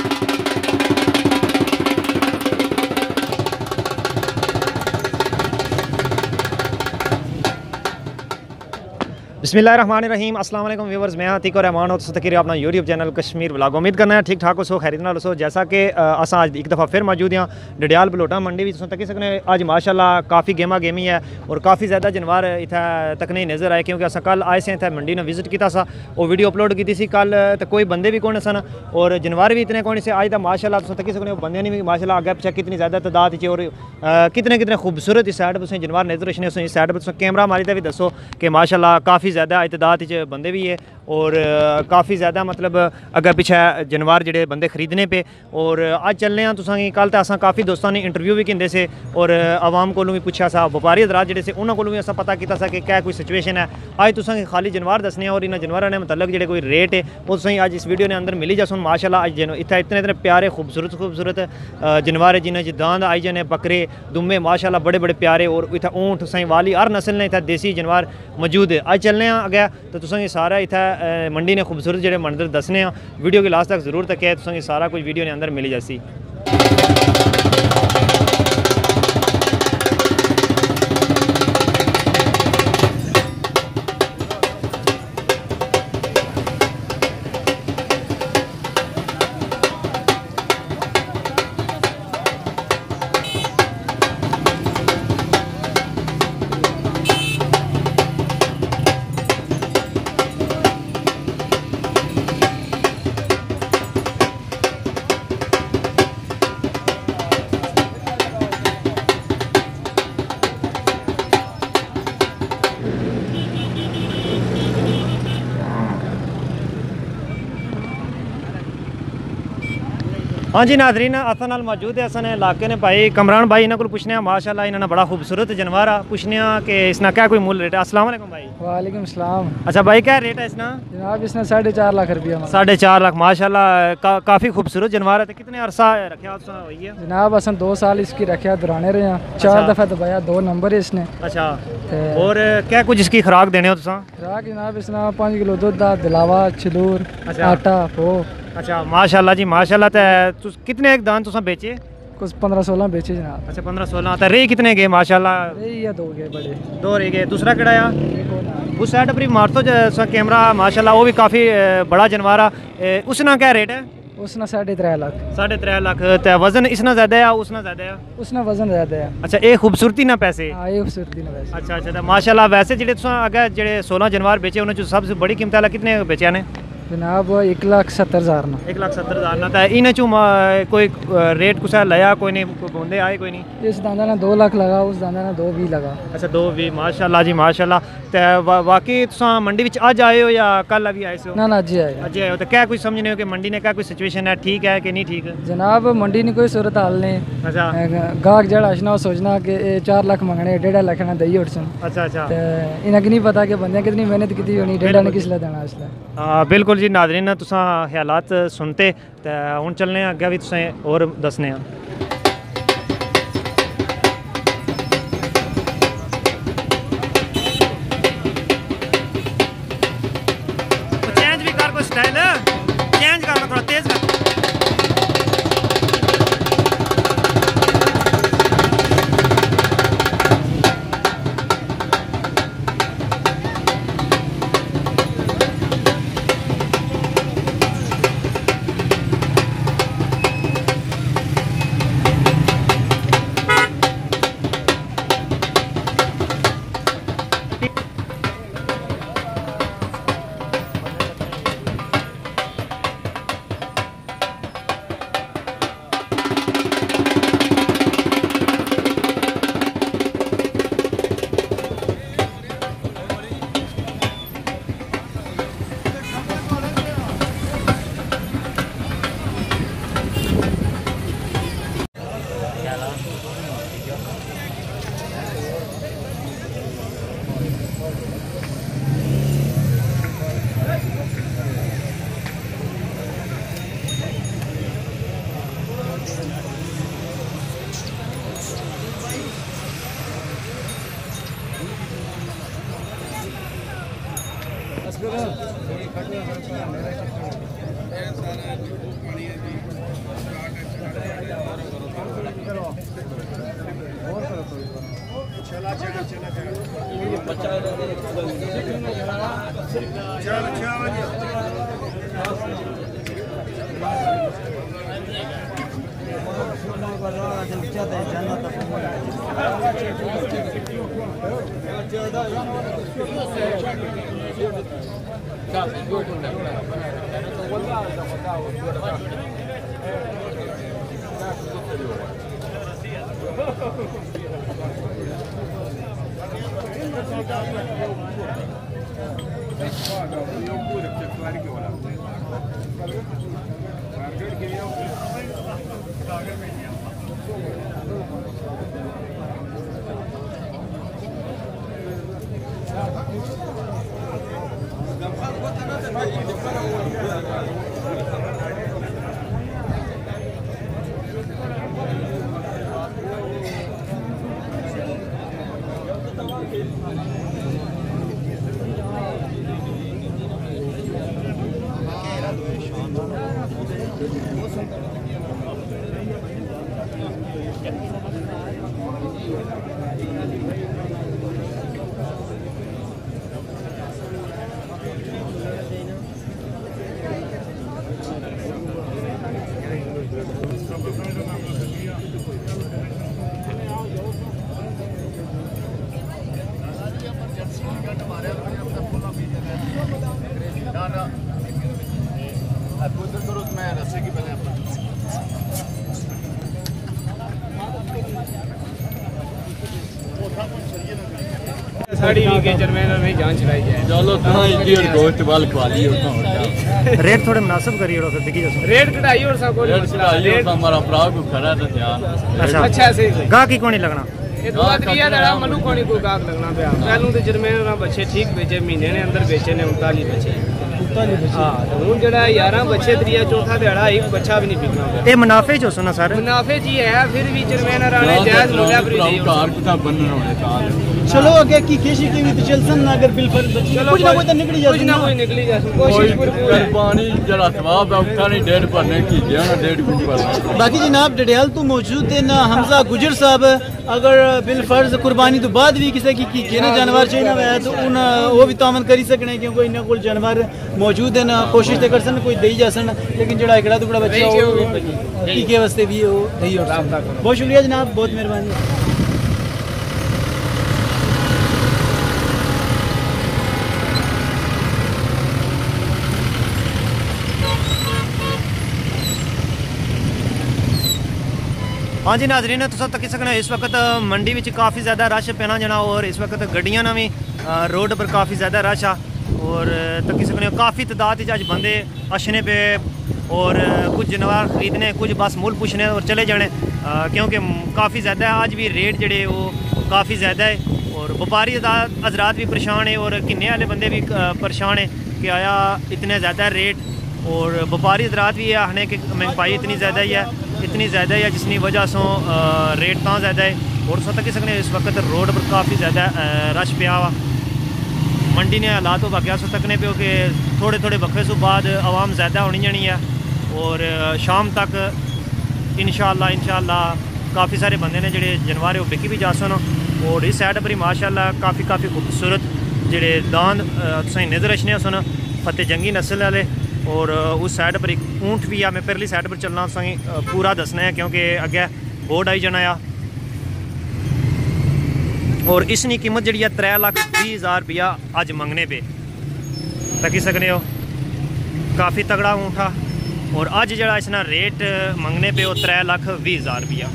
बिस्मिल्लाहिर्रहमानिर्रहीम अस्सलाम वालेकुम व्यूवर्स, मैं अतीक और रहमान और तकरीर अपना यूट्यूब चैनल कश्मीर व्लॉग। उम्मीद करना है ठीक ठाक हो, खैरियत नाल हो। जैसा कि असां अज एक दफ़ा फिर मौजूद हैं डडियाल बलोटा मंडी भी तुम तकी सकने। अज माशाल्लाह काफ़ी गेमा गेमी है और काफ़ी ज़्यादा जानवर इत्थै तकने नज़र आए, क्योंकि असां कल आए से इत्थै मंडी ने विजिट किया सा, वो वीडियो अपलोड की सी कल, तो कोई बंदे भी कौन सन और जानवर भी इतने कौन से। अज तो माशाल्लाह तुम तकी सकने बंदे ने भी माशाल्लाह अगर पिछले कितनी ज़्यादा तादाद और कितने कितने खूबसूरत इस साइड पर जानवर नजर रखने। इस साइड पर कैमरा मारी भी दसो कि माशाल्लाह काफ़ी ज़्यादा तादाद बंदे भी है और काफ़ी ज़्यादा मतलब अगर पिछे जानवर जोड़े बंदे खरीदने पे। और अज चलने तुसा कल तो असा काफ़ी दोस्तों ने इंटरव्यू भी किए से और आवाम को भी पूछा सा, व्यापारी हजरात जोड़े से उन्होंने को भी असा पता किया सा कि क्या कोई सिचुएशन है। अज तुसा खाली जानवर दसने और इन जानवरों ने मतलब जोड़े कोई रेट है वो तुम अज इस वीडियो ने अंदर मिली जा सुन। माशाल्लाह अज इतने इतने इतने प्यारे खूबसूरत खूबसूरत जानवर है जिन्हें दांद आई जाने, बकरे दुम्बे माशाल्लाह बड़े बड़े प्यारे। और इतना ऊँट तुम वाली हर नस्ल ने इतना देसी जानवर मौजूद है। अज चलने अगे तो तुसें सारा इत्थै मंडी ने खूबसूरत जोड़े मंजर दसने वीडियो के लास्ट तक जरूर तक तुसें सारा कुछ वीडियो ने अंदर मिली जासी। हाँ जी नाजरीन, असा नाल मौजूद है असन इलाके ने भाई कमरान भाई, इन्होंने को पूछने माशाल्लाह इन्होंने बड़ा खूबसूरत जानवर आ, पूछने कि इसना क्या कोई मूल रेट है। अस्सलाम वालेकुम भाई। वालेकुम सलाम। अच्छा भाई क्या रेट है इसना? जनाब इसने 4.5 लाख रुपया। 4.5 लाख माशाल्लाह काफ़ी खूबसूरत जानवर है। तो कितने अरसा रखा हुई है? जनाब असन 2 साल इसकी रखा दुराने रहे हैं, 4 दफ़ा दबाया, 2 नंबर है इसने। अच्छा और क्या कुछ इसकी खुराक देने हो तुम? खुराक जनाब इसने 5 किलो दूध दा, दिलावा, छलूर, आटा वो। अच्छा माशाल्लाह जी माशाल्लाह। तो कितने एक दान तुम बेचे? कुछ 15-16 बेचे जनाब। अच्छा 15-16। तो रे कितने गए माशाल्लाह? रे या 2 गए बड़े, 2 रह गए। दूसरा किड़ा उस साइड पर मार तो कैमरा माशाल्लाह, वो भी काफ़ी बड़ा जानवर है। उसना क्या रेट है? उसना 3.5 लाख। 3.5 लाख। तो वजन इसना ज़्यादा है उसना ज़्यादा है? उसना वजन ज़्यादा है। अच्छा ये खूबसूरती ना पैसे? हाँ ये खूबसूरती ना पैसे। अच्छा अच्छा। तो माशाल्लाह वैसे जो अगर जो 16 जानवर बेचे उन्हें सबसे बड़ी कीमत वाला कितने बेचे ने? जनाब 1,70,000 ना। 1,70,000 ना। तो इन चू कोई रेट कुछ लाया कोई नहीं, कोई बंदे आए कोई नहीं? इस दांदा ना 2 लाख लगा, उस दांदा ना 2.20 लगा। अच्छा 2.20 माशाल्लाह जी माशाल्लाह। तो बाकी तुम मंडी में अज आए हो या कल अभी आए हो? ना ना अज आए। अज आए हो। तो क्या कुछ समझने हो कि मंडी ने क्या कोई सिचुएशन है, ठीक है कि नहीं ठीक? जनाब मंडी ने कोई सूरत हाल नहीं। अच्छा गाहक जड़ा अशना वो सोचना कि 4 लाख मंगने 1.5 लाख ना दई उठसन। अच्छा अच्छा। इन्हें नहीं पता कि बंदे कितनी मेहनत की होनी, 1.5 ने किस देना इसलिए। हाँ बिल्कुल जी नाज़रीन, तुसा ख्यालात सुनते तो हूँ चलने अगे भी तुसें और दसने। चेंज भी कर, कोई स्टाइल चेंज कर, थोड़ा तेज कर। साड़ी के चरमेन में जान चलाई जाए चलो गोश्त वाल खवा लियो रेट थोड़े मुनासिब करिए फिर दिखी जैसे रेट कटाई और सब कुछ मसला रेट हमारा भरा को खड़ा था यार अच्छा से गाह की कोनी लगना ये दो त्रिया दड़ा मनु कोनी को गाह लगना पे पहलू ते चरमेन ना बच्चे ठीक बेचे महीने ने अंदर बेचे ने 39 बच्चे हां तो हुन जेड़ा 11 बच्चे त्रिया चौथा दिहाड़ा एक बच्चा भी नहीं बिकना ए मुनाफे जो सुना सर मुनाफे जी है फिर भी चरमेन राणे जायज मुल्ला पर दी कार किता बनना होने कार चलो अगे की केशी की भी तो चलसन ना अगर बिल पर कुछ ना कोई तो निकली जाए कुछ ना कोई निकली जाए कोशिश पूरी पानी जरा सवाब है उठा नहीं 1.5 भरने की जाना 1.5 गुण भरना बाकी जनाब डडियाल तो मौजूद है ना हमजा गुजर साहब अगर बिल फर्ज कुर्बानी तो बाद भी किसी की केने जानवर चाहिए ना तो उन वो भी तामन करी सकने क्योंकि इन्हें कोई जानवर मौजूद है ना कोशिश तो कर सन कोई दई जा सन लेकिन जड़ा एकड़ा टुकड़ा बच्चा हो के वास्ते भी वो दई हो बहुत शुक्रिया जनाब बहुत मेहरबानी हाँ जी नाजरीन तुम तकी सकना इस वक्त मंडी में काफ़ी ज़्यादा रश पैना जना और इस वक्त गड्डियां ना भी रोड पर काफ़ी ज़्यादा रश आ और तकी सकने काफ़ी तादाद अज बंदे अछने पे और कुछ जानवर खरीदने कुछ बस मुल पुछने और चले जाने क्योंकि काफ़ी ज़्यादा अज भी रेट जड़े वो काफ़ी ज़्यादा है और व्यापारी हजरात भी परेशान है और किन्ने वाले बंदे भी परेशान है कि आया इतने ज़्यादा रेट और व्यापारी हजरात भी आखने कि महंगाई इतनी ज़्यादा ही है जिसकी वजह से रेट तो ज़्यादा है और तुम तकी सकने इस वक्त रोड पर काफ़ी ज़्यादा रश पिया वा मंडी ने हालात हो बाकी सो तकने पे कि थोड़े थोड़े वक्फे से बाद आवाम ज़्यादा होनी जानी है और शाम तक इंशाअल्लाह काफ़ी सारे बंदे ने जोड़े जानवर वो बिकी भी जा सन और इस साइड पर ही माशाअल्लाह काफ़ी खूबसूरत जोड़े दांद तुसें नज़र अचने सन फतेह जंगी नस्ल वाले और उस साइड पर एक ऊँट भी आ मैं परली साइड पर चलना तुसें पूरा दसना है क्योंकि अगे बोर्ड आई जाना और इसकी कीमत जी 3,20,000 रुपया अज मंगने पे तकी सकने हो काफ़ी तगड़ा ऊँट आ और अज जरा इसना रेट मंगने पे वो 3,20,000 रुपया।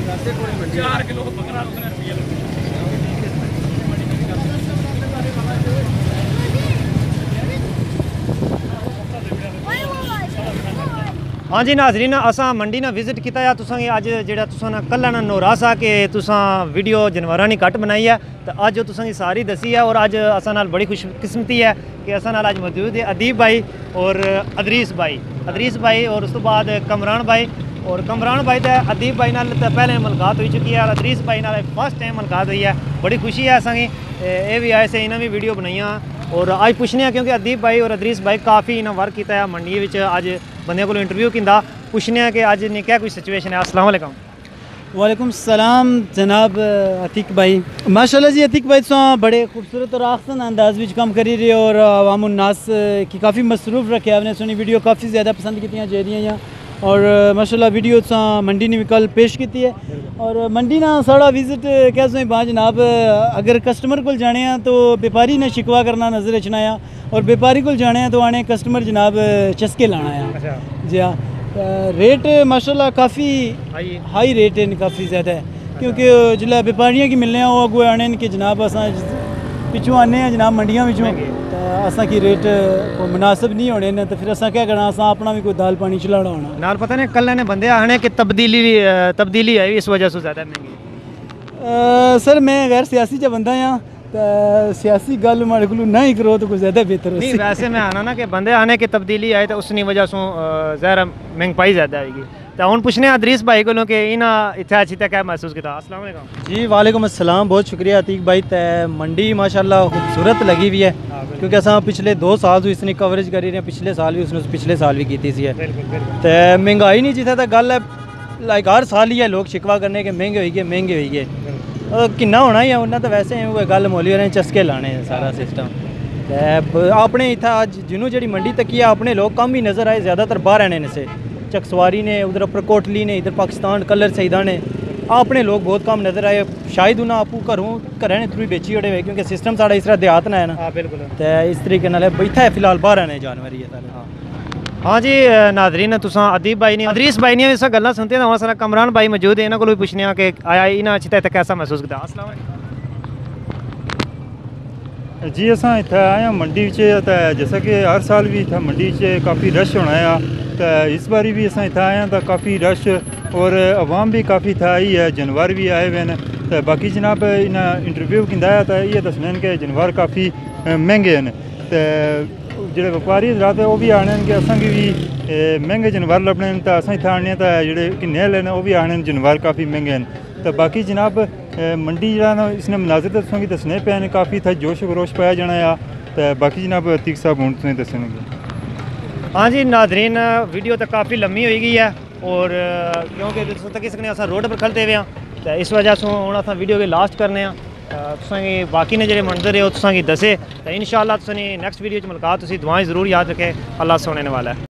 हाँ जी नाजरीन, असा मंडी ना विजिट किया है। तुसा अज जो तुसा ना कल ना नोरा सा कि तुसा वीडियो जानवरां नी घट बनाई है, तो अज जो तुसा सारी दसी है। और अज असा नाल बड़ी खुशकिस्मती है कि असा नाल अज मौजूद है अदीब भाई और अदरीस भाई और उस तो बाद कमरान भाई। और कमरान भाई तो अदीब भाई नाल तो पहले मुलाकात हो चुकी है और अदरीस भाई नाल फर्स्ट टाइम मुलाकात हुई है। बड़ी खुशी है असा ये भी आए से इन्हें भी वीडियो बनाइया। और अज पुछने क्योंकि अदीब भाई और अदरीस भाई काफ़ी इन्हें वर्क किया है मंडी में। अज बंदे को इंटरव्यू किया पुछने कि अज ने क्या कोई सिचुएशन है। अस्सलाम वालेकुम। वालेकुम सलाम जनाब अतीक भाई। माशाल्लाह जी अतीक भाई तो बड़े खूबसूरत और आसान अंदाज में काम करी रहे और अवामुन्नास की काफ़ी मसरूफ़ रखे। आपने सुनी वीडियो काफ़ी ज़्यादा पसंद की जा रही हैं और माशाल्लाह वीडियो तो मंडी ने भी कल पेश की है। और मंडी ना साड़ा विजिट क्या सो बा जनाब, अगर कस्टमर को जाने हैं तो व्यापारी ने शिकवा करना नज़र रचना और व्यापारी को जाने हैं तो आने कस्टमर जनाब चस्के लाना है। जी हाँ, रेट माशाल्लाह काफ़ी हाई रेट है, काफ़ी ज़्यादा है। क्योंकि जिला व्यापारियों की मिलने वो अगुए आने कि जनाब असा पिछू आने हैं जनाब मंडियां पिछू, तो असा की रेट को मुनासिब नहीं होने ने, तो फिर असा क्या करना, असा अपना भी कोई दाल पानी चलाना होना। नाल पता नहीं कल ने बंदे आने कि तब्दीली है इस वजह से ज़्यादा महंगी। सर मैं गैर सियासी जो बंदा हाँ, तो सियासी गल माड़े को ना ही करो तो कुछ ज़्यादा बेहतर हो। नहीं वैसे मैं आना ना कि बंदे आने की तब्दीली आई तो उसकी वजह से ज़ाहिर महंगाई ज़्यादा आएगी। तो हम पूछने अदरीस भाई को कि इन्हें इतना अच्छी क्या महसूस किया। अस्सलाम वालेकुम। जी वालेकुम अस्सलाम, बहुत शुक्रिया अतीक भाई। तय मंडी माशाल्लाह खूबसूरत लगी हुई है क्योंकि असा पिछले 2 साल तो इसने कवरेज करी रहे, पिछले साल भी उसने पिछले साल भी की थी है। तो महंगाई नहीं जितना तो गल है लाइक हर साल ही है लोग शिकवा करने के महंगे हुई गए किन्ना होना ही है उन्हें। तो वैसे वो गल मोली उन्हें चस्के लाने सारा सिस्टम। अपने इतना अज जिन्हों जी मंडी तक ही अपने लोग कम ही नज़र आए, ज़्यादातर बाहर आने ने से चकसवारी ने, उधर अपर कोटली ने, इधर पाकिस्तान कलर सईदा ने, अपने लोग बहुत कम नज़र आए। शायद उन्हें आपू घरों ने थ्रू बेची ओड़े हुए क्योंकि सिस्टम साढ़ा इस तरह देहात ना है ना। बिल्कुल। तो इस तरीके इतना है फिलहाल बाहर आने जानवर ही है सारे। हाँ जी नाजरीन, तुसा अदीब भाई ने अदरीस भाई ने सब गल्लां सुनते हैं। सारा कमरान भाई मौजूद है, इन्हों को भी पूछने कि आया इन्हें अच्छी तरह कैसा महसूस किया। अस्सलाम वालेकुम जी। असां इत्थे आए मंडी जैसा कि हर साल भी इतना मंडी काफ़ी रश होना है, तो इस बारी भी असां इत्थे आए तो काफ़ी रश और आवाम भी काफ़ी इत्थे आई है, जानवर भी आए हुए हैं। तो बाकी जनाब इन्हें इंटरव्यू किया तो ये दसने कि जानवर काफ़ी महंगे हैं। तो जो व्यापारी हजरात है वो भी आने कि असेंगी भी महंगे जानवर लभने, तो अस इत्थे आने तो जो किन्ने आह्ले वो भी आने जानवर काफ़ी महंगे हैं। तो बाकी जनाब मंडी जो इसने मनाजिर तो तुसेंगी दसने पे ने, काफ़ी इत्थे जोश खरोश पाया जाना है। तो बाकी जनाब अतीक साहब हूँ तुसें दसणगे। हाँ जी नाजरीन, वीडियो तो काफ़ी लम्मी हो गई है और क्योंकि तुम तक सकने अस रोड पर खलते हुए हैं, तो इस वजह से हूँ अस वीडियो के लास्ट करने तुसेंगी बाकी ने जो मंजर है वो तुसेंगी दसे। तो इंशाअल्लाह तुसेंगी नैक्सट वीडियो मुलाकात, दुआएं ज़रूर याद रखें। अल्लाह सोने वाला है।